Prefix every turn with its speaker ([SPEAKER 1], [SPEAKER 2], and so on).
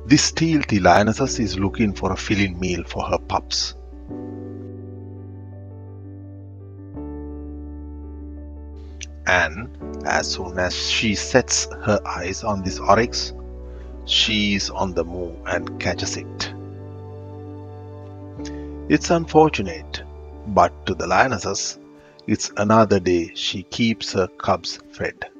[SPEAKER 1] This stealthy lioness is looking for a fill-in meal for her pups. And as soon as she sets her eyes on this oryx, she is on the move and catches it. It's unfortunate, but to the lionesses, it's another day she keeps her cubs fed.